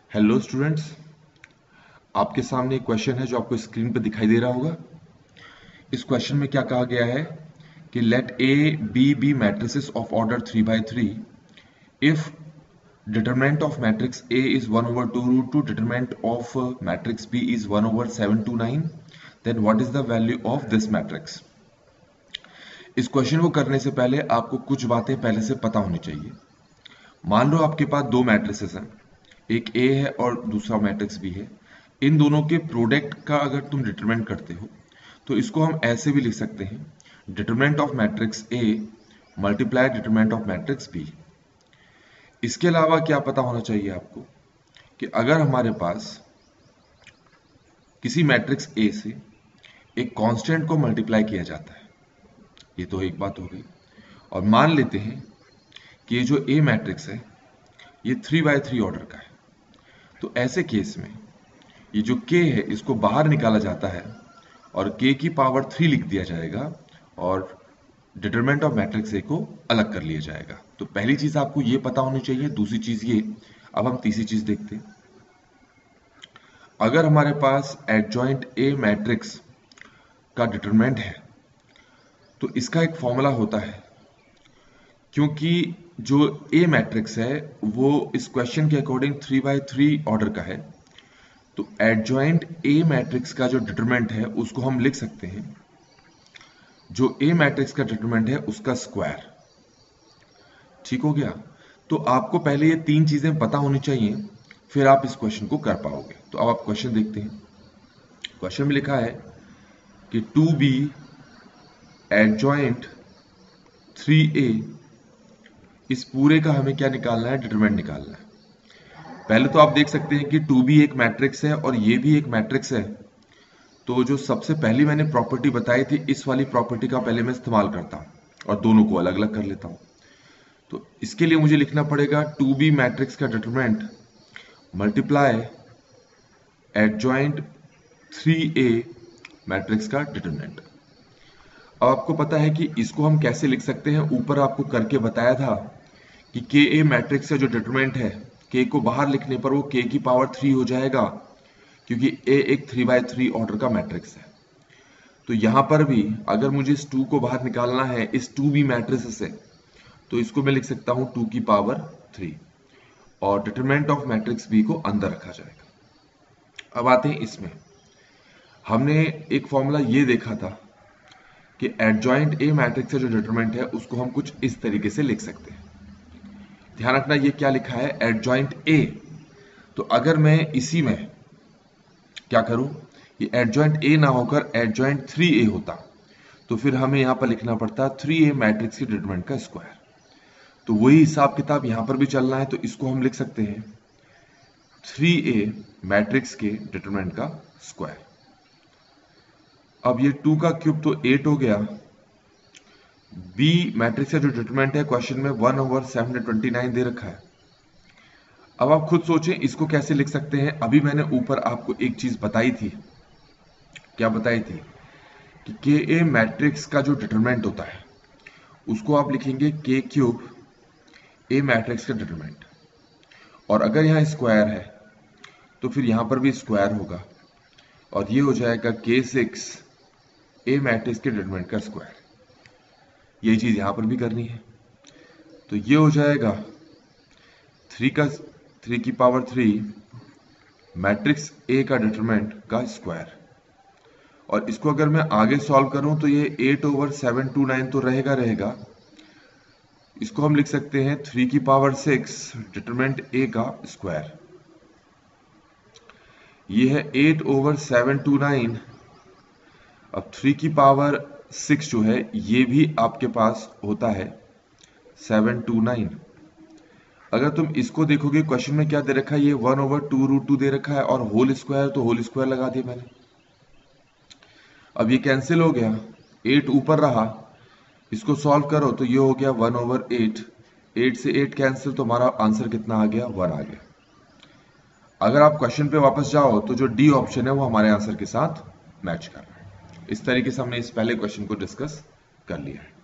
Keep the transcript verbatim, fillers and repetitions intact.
Hello students, आपके सामने एक क्वेश्चन है जो आपको स्क्रीन पर दिखाई दे रहा होगा। इस क्वेश्चन में क्या कहा गया है कि let A B be matrices of order three by three if determinant of matrix A is one over two root two determinant of matrix B is one over seven two nine, then what is the value of this matrix. इस question को करने से पहले आपको कुछ बातें पहले से पता होनी चाहिए। मान लो आपके पास दो मैट्रिसेस हैं, एक ए है और दूसरा मैट्रिक्स बी है। इन दोनों के प्रोडक्ट का अगर तुम डिटरमिनेंट करते हो तो इसको हम ऐसे भी लिख सकते हैं, determinant of matrix A multiply determinant of matrix B. इसके अलावा क्या पता होना चाहिए आपको कि अगर हमारे पास किसी मैट्रिक्स ए से एक कांस्टेंट को मल्टीप्लाई किया जाता है, ये तो एक बात हो गई, और मान लेते हैं कि ये जो ए मैट्रिक्स है ये थ्री बाय थ्री ऑर्डर का है, तो ऐसे केस में ये जो k है इसको बाहर निकाला जाता है और k की पावर थ्री लिख दिया जाएगा और डिटरमिनेंट ऑफ मैट्रिक्स ए को अलग कर लिया जाएगा। तो पहली चीज आपको ये पता होनी चाहिए। दूसरी चीज ये, अब हम तीसरी चीज देखते हैं। अगर हमारे पास एडजॉइंट ए मैट्रिक्स का डिटरमिनेंट है तो इसका एक फॉर्मूला होता है, क्योंकि जो ए मैट्रिक्स है वो इस क्वेश्चन के according three by three order का है, तो एडजॉइंट ए मैट्रिक्स का जो डिटरमिनेंट है उसको हम लिख सकते हैं, जो ए मैट्रिक्स का डिटरमिनेंट है उसका स्क्वायर। ठीक हो गया। तो आपको पहले ये तीन चीजें पता होनी चाहिए, फिर आप इस क्वेश्चन को कर पाओगे। तो अब आप क्वेश्चन देखते हैं। क्वेश्चन में लिखा है कि two B adjoint three A, इस पूरे का हमें क्या निकालना है, डिटरमिनेंट निकालना है। पहले तो आप देख सकते हैं कि टू बी एक मैट्रिक्स है और ये भी एक मैट्रिक्स है, तो जो सबसे पहली मैंने प्रॉपर्टी बताई थी इस वाली प्रॉपर्टी का पहले मैं इस्तेमाल करता हूं और दोनों को अलग अलग कर लेता हूं। तो इसके लिए मुझे लिखना पड़ेगा टू बी मैट्रिक्स का determinant multiply adjoint three A matrix का डिटरमिनेंट। अब आपको पता है कि इसको हम कैसे लिख सकते हैं। ऊपर आपको करके बताया था कि के ए मैट्रिक्स का जो डिटरमिनेंट है, के को बाहर लिखने पर वो के की पावर थ्री हो जाएगा, क्योंकि ए एक थ्री बाय थ्री ऑर्डर का मैट्रिक्स है। तो यहां पर भी अगर मुझे इस टू को बाहर निकालना है इस टू बी मैट्रिक्स से, तो इसको मैं लिख सकता हूं टू की पावर थ्री और डिटरमिनेंट ऑफ मैट्रिक्स बी को अंदर रखा जाएगा। अब आते हैं इसमें, हमने एक फॉर्मूला ये देखा था कि एडजॉइंट ए मैट्रिक्स का जो डिटरमिनेंट है उसको हम कुछ इस तरीके से लिख सकते हैं। ध्यान रखना ये क्या लिखा है, एडजॉइंट ए। तो अगर मैं इसी में क्या करूं, ये एडजॉइंट ए ना होकर एडजॉइंट थ्री ए होता तो फिर हमें यहां पर लिखना पड़ता थ्री ए मैट्रिक्स के डिटरमिनेंट का स्क्वायर। तो वही हिसाब किताब यहां पर भी चलना है, तो इसको हम लिख सकते हैं थ्री ए मैट्रिक्स के डिटरमिनेंट का स्क्वायर। अब ये टू का क्यूब तो एट हो गया। बी मैट्रिक्स का जो डिटरमिनेंट है क्वेश्चन में one over seven twenty nine दे रखा है। अब आप खुद सोचें इसको कैसे लिख सकते हैं। अभी मैंने ऊपर आपको एक चीज बताई थी, क्या बताई थी कि के ए मैट्रिक्स का जो डिटरमिनेंट होता है उसको आप लिखेंगे के क्यूब ए मैट्रिक्स का डिटरमिनेंट, और अगर यहां स्क्वायर है तो फिर यहां पर भी स्क्वायर होगा और ये हो जाएगा के सिक्स ए मैट्रिक्स के डिटरमिनेंट का स्क्वायर। यही चीज यहां पर भी करनी है, तो ये हो जाएगा थ्री का थ्री की पावर थ्री मैट्रिक्स ए का डिटरमिनेंट का स्क्वायर। और इसको अगर मैं आगे सॉल्व करूं तो ये eight over seven two nine तो रहेगा रहेगा इसको हम लिख सकते हैं थ्री की पावर सिक्स डिटरमिनेंट ए का स्क्वायर। ये है eight over seven two nine. अब थ्री की पावर सिक्स जो है ये भी आपके पास होता है सेवन टू नाइन। अगर तुम इसको देखोगे क्वेश्चन में क्या दे रखा है, ये one over two root two दे रखा है और होल स्क्वायर, तो होल स्क्वायर लगा दिया मैंने। अब ये कैंसिल हो गया, एट ऊपर रहा, इसको सॉल्व करो तो ये हो गया वन ओवर एट। एट से एट कैंसिल, तो हमारा आंसर कितना आ गया, वन आ गया। अगर आप क्वेश्चन पे वापस जाओ तो जो डी ऑप्शन है वो हमारे आंसर के साथ मैच कर रहा है। इस तरीके से हमने इस पहले क्वेश्चन को डिस्कस कर लिया है।